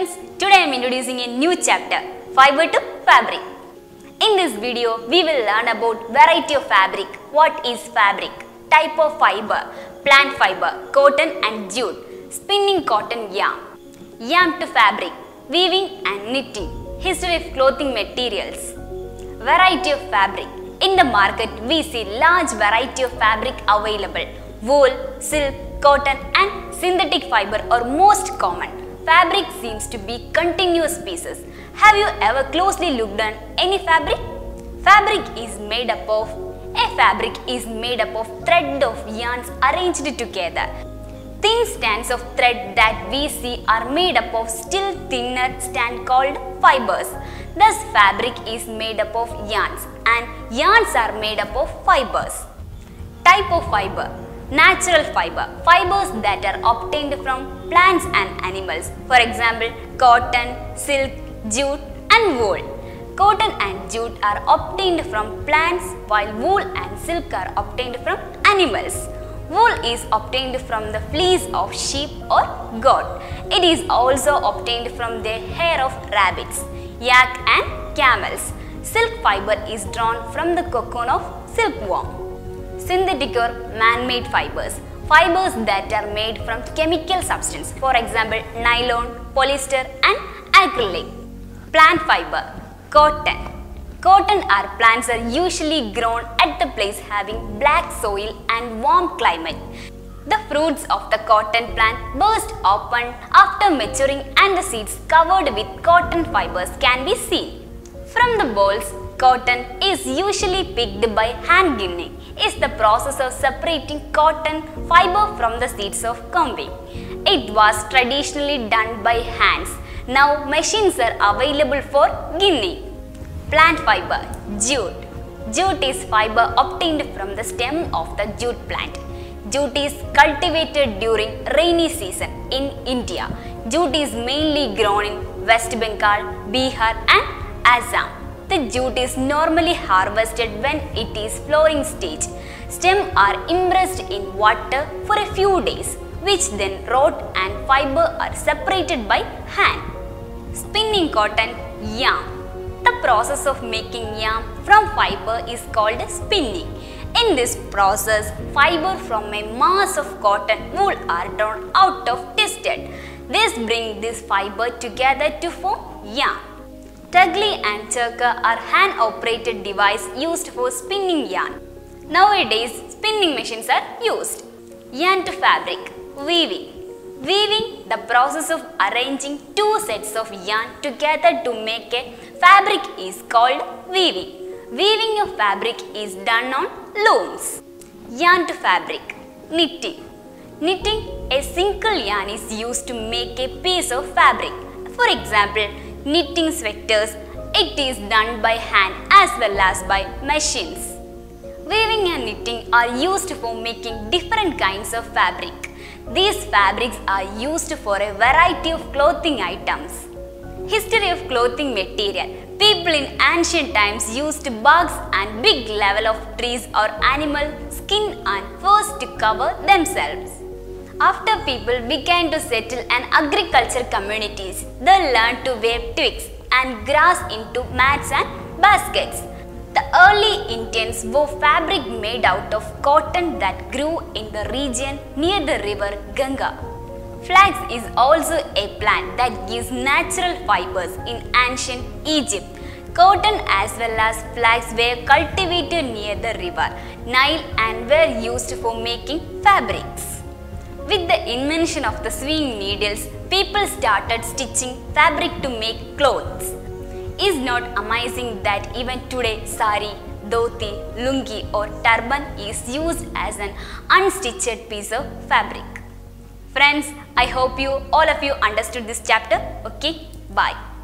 friends, today I am introducing a new chapter, Fiber to Fabric. In this video, we will learn about variety of fabric, what is fabric, type of fiber, plant fiber, cotton and jute, spinning cotton yarn, yarn to fabric, weaving and knitting, history of clothing materials, variety of fabric. In the market, we see large variety of fabric available. Wool, silk, cotton and synthetic fiber are most common. Fabric seems to be continuous pieces. Have you ever closely looked at any fabric? Fabric is made up of thread of yarns arranged together. Thin strands of thread that we see are made up of still thinner strands called fibers. Thus, fabric is made up of yarns and yarns are made up of fibers. Type of fiber. Natural fiber, fibers that are obtained from plants and animals. For example, cotton, silk, jute and wool. Cotton and jute are obtained from plants while wool and silk are obtained from animals. Wool is obtained from the fleece of sheep or goat. It is also obtained from the hair of rabbits, yak and camels. Silk fiber is drawn from the cocoon of silkworm. Synthetic or man-made fibers, fibers that are made from chemical substance, for example nylon, polyester and acrylic. Plant fiber, cotton. Cotton or plants are usually grown at the place having black soil and warm climate. The fruits of the cotton plant burst open after maturing and the seeds covered with cotton fibers can be seen. From the bolls, cotton is usually picked by hand ginning. Is the process of separating cotton fiber from the seeds of combing. It was traditionally done by hands. Now machines are available for ginning. Plant fiber, jute. Jute is fiber obtained from the stem of the jute plant. Jute is cultivated during rainy season in India. Jute is mainly grown in West Bengal, Bihar and Assam. The jute is normally harvested when it is flowering stage. Stems are immersed in water for a few days, which then rot and fiber are separated by hand. Spinning cotton yarn. The process of making yarn from fiber is called spinning. In this process, fiber from a mass of cotton wool are drawn out of twisted. This brings this fiber together to form yarn. Tugly and churka are hand-operated devices used for spinning yarn. Nowadays, spinning machines are used. Yarn to fabric, weaving. Weaving, the process of arranging two sets of yarn together to make a fabric is called weaving. Weaving of fabric is done on looms. Yarn to fabric, knitting. Knitting, a single yarn is used to make a piece of fabric. For example, knitting sweaters, it is done by hand as well as by machines. Weaving and knitting are used for making different kinds of fabric. These fabrics are used for a variety of clothing items. History of clothing material. People in ancient times used barks and big level of trees or animal skin and furs to cover themselves. After people began to settle in agriculture communities, they learned to weave twigs and grass into mats and baskets. The early Indians wove fabric made out of cotton that grew in the region near the river Ganga. Flax is also a plant that gives natural fibers in ancient Egypt. Cotton as well as flax were cultivated near the river Nile and were used for making fabrics. With the invention of the sewing needles, people started stitching fabric to make clothes. Is not amazing that even today sari, dhoti, lungi or turban is used as an unstitched piece of fabric. Friends, I hope all of you understood this chapter. Okay, bye.